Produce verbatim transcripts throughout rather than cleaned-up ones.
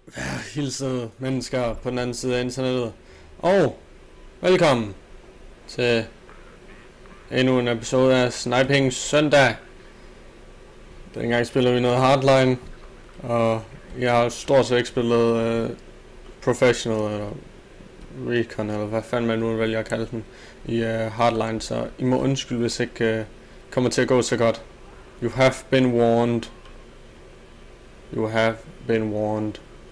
Vær hilset mennesker på den anden side af internettet. Og velkommen til endnu en episode af Sniping Søndag. Dengang spillede vi noget Hardline, og jeg har stort set ikke spillet uh, Professional eller Recon, eller hvad fanden man nu vælger at kalde den, i uh, Hardline, så I må undskylde, hvis ikke uh, kommer til at gå så godt. You have been warned. You have been warned.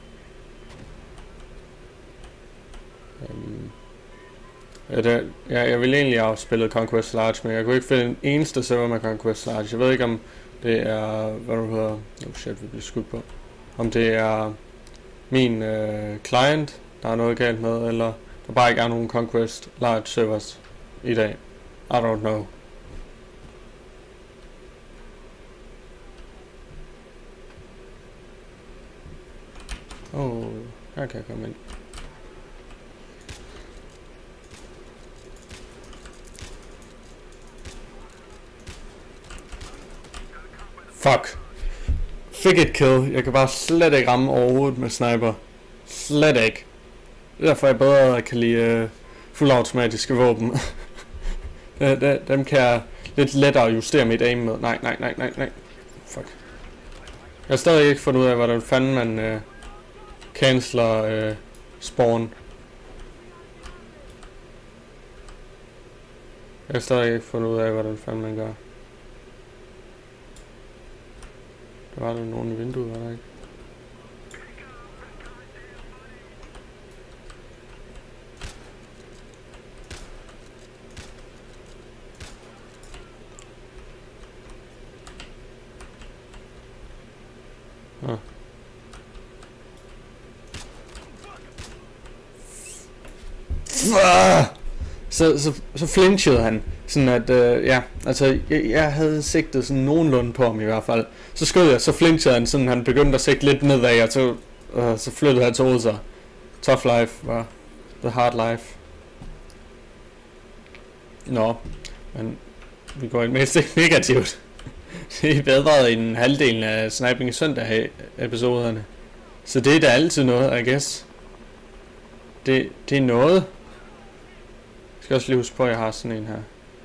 Um, ja, det, ja, jeg ville egentlig have spillet Conquest Large, men jeg kunne ikke finde en eneste server med Conquest Large. Jeg ved ikke om det er, hvad du hedder, oh shit, vi bliver skudt på, om det er min uh, client, der er noget galt med, eller der bare ikke er nogen Conquest Large servers i dag. I don't know. Oh, her kan jeg komme ind. Fuck. Fik et kill. Jeg kan bare slet ikke ramme overhovedet med sniper. Slet ikke. Det er derfor jeg bedre kan lide uh, fuldautomatiske våben. Dem kan jeg lidt lettere justere mit aim med. Nej, nej, nej, nej, nej. Fuck. Jeg har stadig ikke fundet ud af, hvordan fanden man uh, canceler uh, spawn. Jeg har stadig ikke fundet ud af, hvordan fanden man gør. Der var der nogen i vinduet, var der ikke? Ah. Så, så, så flinchede han. Sådan at, øh, ja, altså, jeg, jeg havde sigtet sådan nogenlunde på ham i hvert fald. Så skød jeg, så flinchede han, sådan han begyndte at sigte lidt nedad, og så, øh, så flyttede han til sig. Tough life var the hard life. Nå, men vi går ind mest ikke negativt. Det er bedre end halvdelen af Sniping Søndag episoderne. Så det er da altid noget, I guess. Det, det er noget. Jeg skal også lige huske på, at jeg har sådan en her.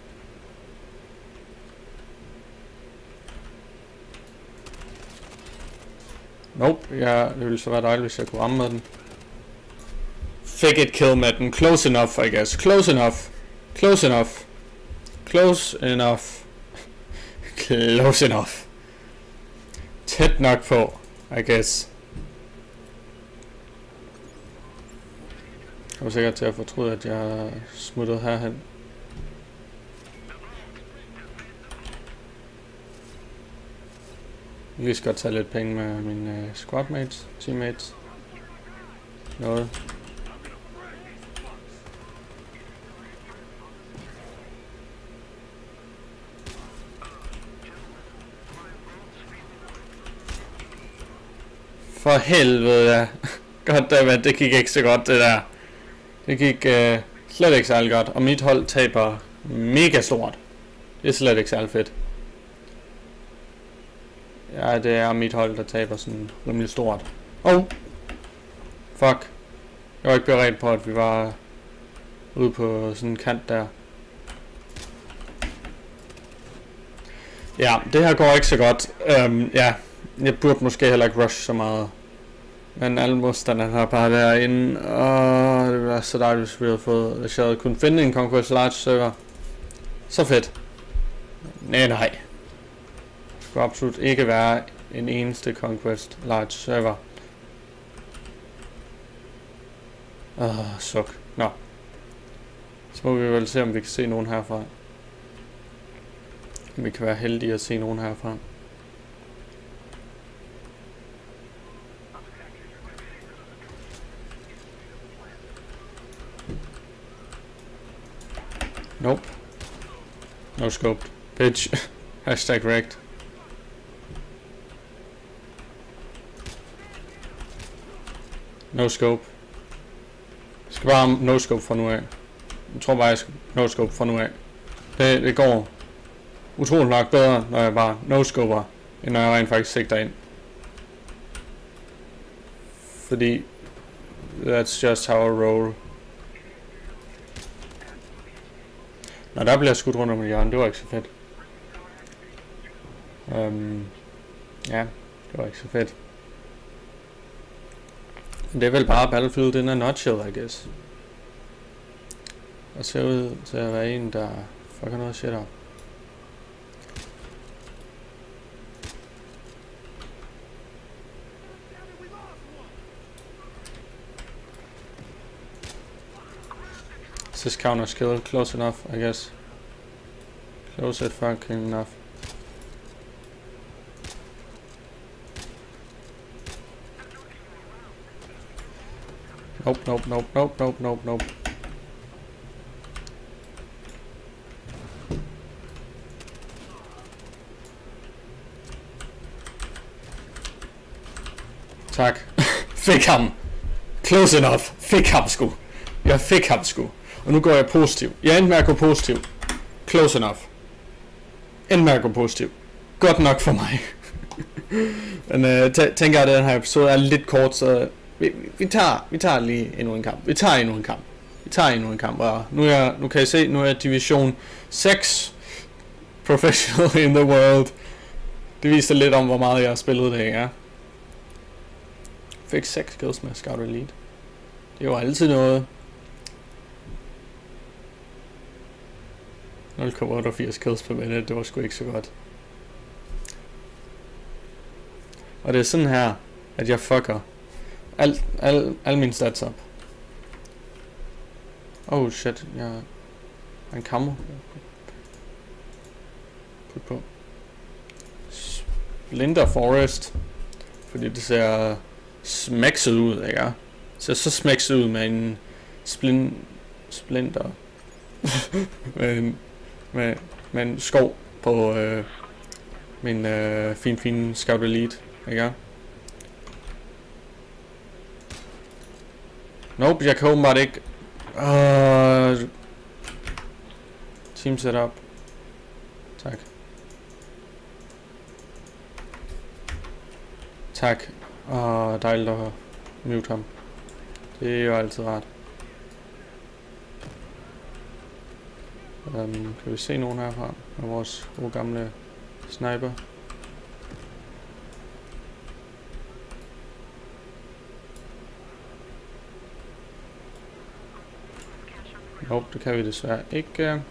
Nope, jeg, det ville så være dejligt, hvis jeg kunne ramme med den. Fik et kill med den. Close enough, I guess. Close enough. Close enough. Close enough. Close enough. Tæt nok på, I guess. Jeg var sikkert til at fortryde, at jeg smuttede herhen. Jeg lige skal tage lidt penge med mine uh, squadmates, teammates. Noget. For helvede, ja. Goddammit, det gik ikke så godt, det der. Det gik uh, slet ikke særlig godt, og mit hold taber mega stort. Det er slet ikke særlig fedt. Ja, det er mit hold, der taber sådan rimelig stort. Oh! Fuck. Jeg var ikke beredt på, at vi var ude på sådan en kant der. Ja, det her går ikke så godt. Um, ja, jeg burde måske heller ikke rush så meget. Men alle modstanderne har bare derinde. Åh, det ville være så dejligt, hvis vi havde fået, hvis jeg havde kunnet finde en Conquest Large server. Så fedt. Nej, nej. Det skulle absolut ikke være en eneste Conquest Large server. Åh, suk. Nå. Så må vi vel se, om vi kan se nogen herfra. Om vi kan være heldige at se nogen herfra. Nope. No scoped. Bitch. Hashtag wrecked. No scope. Jeg skal bare no scope fra nu af. Jeg tror bare, jeg skal no scope fra nu af. Det, det går utroligt nok bedre, når jeg bare no scoper, end når jeg rent faktisk sigter ind. Fordi that's just how I roll. Nå, der bliver skudt rundt om hjørnet, det var ikke så fedt. Um, ja, det var ikke så fedt. Det er vel bare Battlefield in a nutshell, I guess. Og ser ud til at være en, der fucker noget shit op. This counter skill close enough, I guess. Close it fucking enough. Nope, nope, nope, nope, nope, nope, nope. Tak. Fik ham. Close enough. Fik ham sgu. Jeg fik ham sgu. Og nu går jeg positiv. Jeg endte med at gå positiv. Close enough. Endte med at gå positiv. Godt nok for mig. Men øh, tænker jeg, at den her episode er lidt kort, så vi, vi, tager, vi tager lige endnu en kamp. Vi tager endnu en kamp. Vi tager endnu en kamp. Og nu, er jeg, nu kan I se, nu er jeg division seks. Professional in the world. Det viser lidt om, hvor meget jeg har spillet det, ikke? Fik seks kills med Scout Elite. Det var altid noget. nul komma otteogfirs kills per minute, det var sgu ikke så godt. Og det er sådan her, at jeg fucker alt, al, al mine stats op. Oh shit, jeg har en kammer. Put på. Splinter Forest. Fordi det ser smækset ud, ikke? Det ser så smækset ud med en splin, splinter. med, en, med, med en skov på øh, min øh, fin fin Scout Elite, ikke? Nope, jeg kan åbenbart ikke. Uh, team setup. Tak. Tak. Åh, uh, dejligt at mute ham. Det er jo altid rart. Um, kan vi se nogen herfra med vores gode gamle sniper? Nope, det kan vi desværre ikke.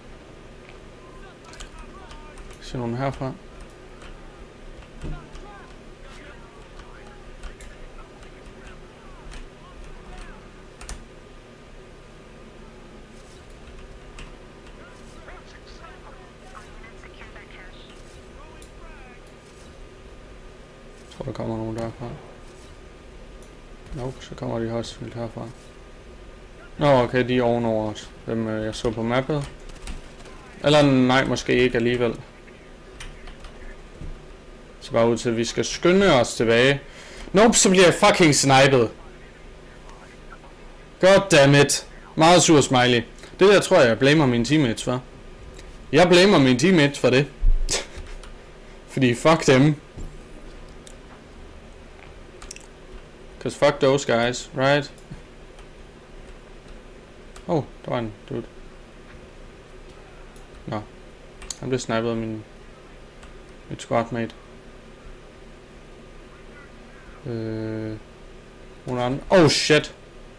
Se nogen herfra. Jeg tror, der kommer nogen derfra. Nope, så kommer de også helt herfra. Nå, okay, de er ovenover os. Dem øh, jeg så på mappet. Eller nej, måske ikke alligevel. Så bare ud til, at vi skal skynde os tilbage. Nope, så bliver jeg fucking snipet. Goddammit. Meget sur smiley. Det der tror jeg, jeg blamer mine teammates for. Jeg blamer mine teammates for det. Fordi fuck dem. Cause fuck those guys, right? Oh, der var en dude. Nå. Han blev snipet af min... mit squadmate. Øh... Nogle andre... Oh shit!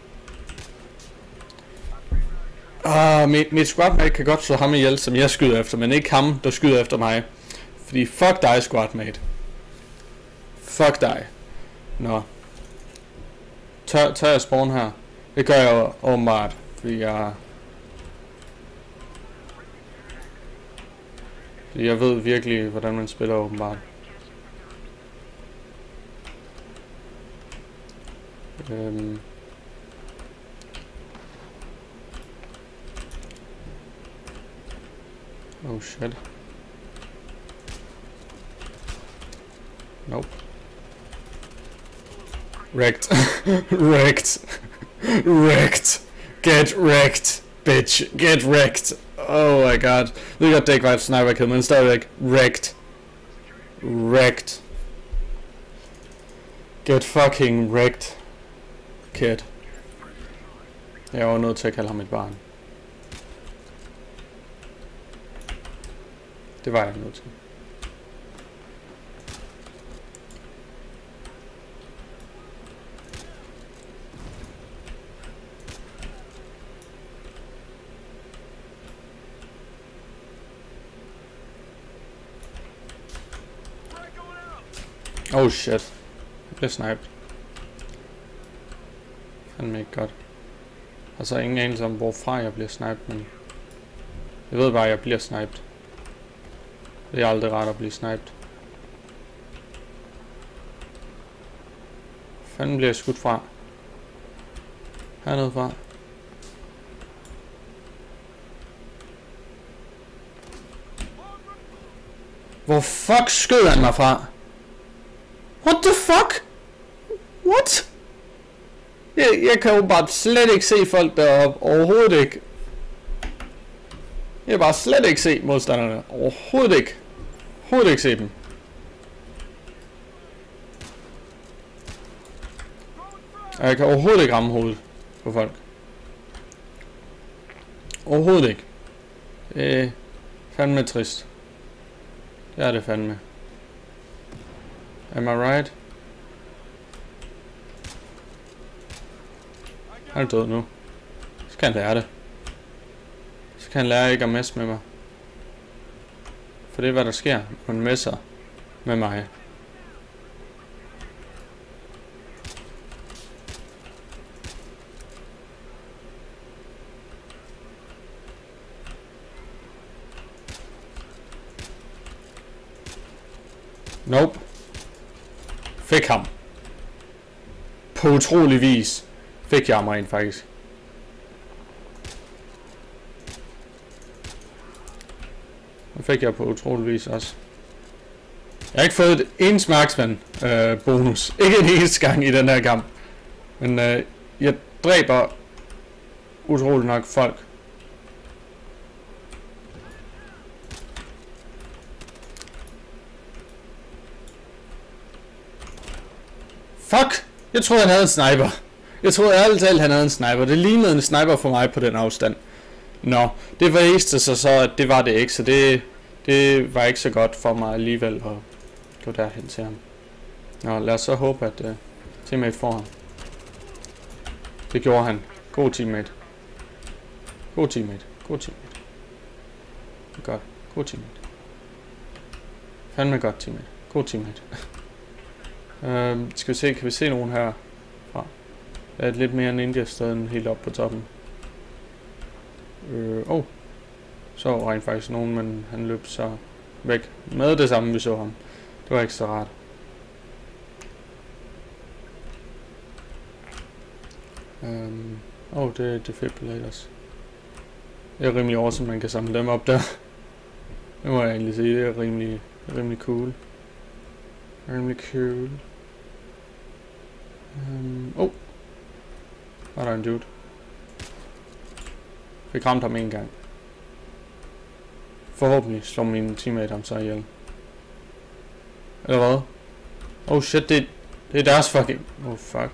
Ah, mit, mit squadmate kan godt slå ham ihjel, som jeg skyder efter, men ikke ham, der skyder efter mig. Fordi fuck dig, squadmate. Fuck dig. Nå. Tør, tør jeg spawn her? Det gør jeg jo åbenbart, fordi jeg... Fordi jeg ved virkelig, hvordan man spiller åbenbart. Øhm... Oh shit. Nope. Wrecked. Wrecked. Wrecked. Get wrecked, bitch. Get wrecked. Oh my god. Det er godt, det ikke var et sniper kill, men stadigvæk. Wrecked. Wrecked. Get fucking wrecked. kid. Jeg var nødt til at kalde ham et barn. Det var jeg nødt til. Oh shit. Jeg bliver sniped. Fandme ikke godt. Altså ingen anelse om hvorfra jeg bliver sniped, men jeg ved bare at jeg bliver sniped. Det er aldrig rart at blive sniped. Fanden bliver jeg skudt fra? Hernede fra. Hvor fuck skød han mig fra? What the fuck? What? Jeg, jeg kan jo bare slet ikke se folk deroppe. Overhovedet ikke. Jeg kan bare slet ikke se modstanderne. Overhovedet ikke. Overhovedet ikke se dem. Og jeg kan overhovedet ikke ramme hovedet på folk. Overhovedet ikke. Det er fandme trist. Det er det fandme. Am I right? Han er død nu. Så kan han lære det. Så kan han lære ikke at messe med mig. For det er hvad der sker, når man messer med mig. Nope. Fik ham. På utrolig vis fik jeg mig ind faktisk. Det fik jeg på utrolig vis også. Jeg har ikke fået et ens marksman øh, bonus. Ikke en eneste gang i den her kamp. Men øh, jeg dræber utrolig nok folk. Fuck! Jeg troede han havde en sniper. Jeg troede ærligt talt han havde en sniper. Det lignede en sniper for mig på den afstand. Nå, det viste sig så, at det var det ikke. Så det, det var ikke så godt for mig alligevel at gå derhen til ham. Nå, lad os så håbe, at uh, teammate får ham. Det gjorde han. God teammate. God teammate. God teammate. Godt. God teammate. Fandme godt teammate. God teammate. Uh, skal vi se, kan vi se nogen her fra? Der er et lidt mere ninja sted end helt oppe på toppen. Øh, oh. Så rent faktisk nogen, men han løb så væk med det samme vi så ham. Det var ikke så rart. Um, oh, det er defibrillators. Det er rimelig awesome, man kan samle dem op der. Det må jeg egentlig sige, det er rimelig, rimelig cool. Rimelig cool. Um, oh. Var der en dude. Fik ramt ham en gang. Forhåbentlig slår min teammate ham så ihjel. Eller hvad? Oh shit, det, det er deres fucking... Oh fuck.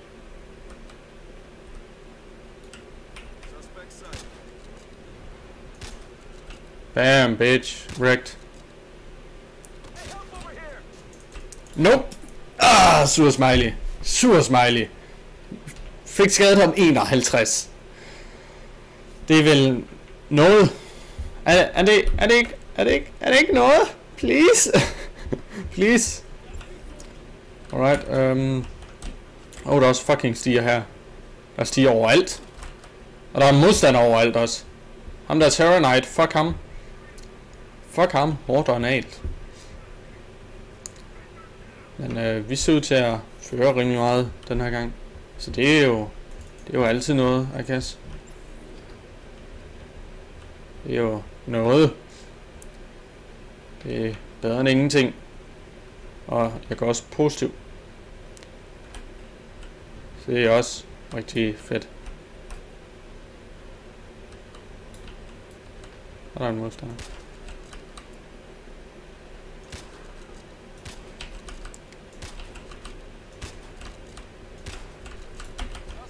Bam, bitch. Wrecked. Nope. Ah, sur smiley. Sur smiley. Fik skadet ham enoghalvtreds. Det er vel noget. Er, er, det, er, det ikke, er, det ikke, er det ikke noget? Please. Please. Alright. Um. Oh, der er også fucking stiger her. Der er stiger overalt. Og der er modstander overalt også. Ham der Terror Knight. Fuck ham. Fuck ham. Hårdt og analt. Men øh, vi ser ud til at føre rimelig meget den her gang. Så det er jo, det er jo altid noget, I guess. Det er jo noget. Det er bedre end ingenting. Og jeg går også positiv. Så det er også rigtig fedt. Og der er en modstander.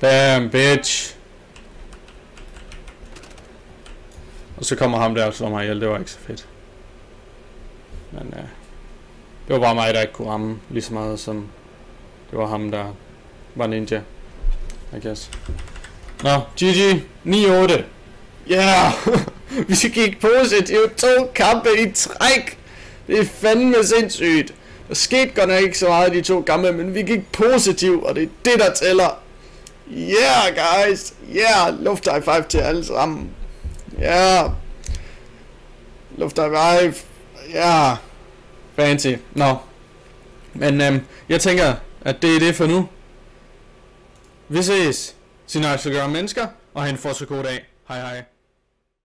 Damn, bitch. Og så kommer ham der og slår mig ihjel. Det var ikke så fedt. Men ja. Det var bare mig, der ikke kunne ramme lige så meget som det var ham, der var ninja. I guess. Nå, G G. ni otte. Yeah! Vi gik positivt to kampe i træk. Det er fandme sindssygt. Der skete godt nok ikke så meget i de to kampe, men vi gik positivt, og det er det, der tæller. Yeah, guys. Yeah, luft high five til alle sammen. Yeah. Luft high five. Yeah. Fancy. Nå. No. Men øhm, jeg tænker, at det er det for nu. Vi ses. Sig nej til at gøre mennesker, og have en fortsat god dag. Hej hej.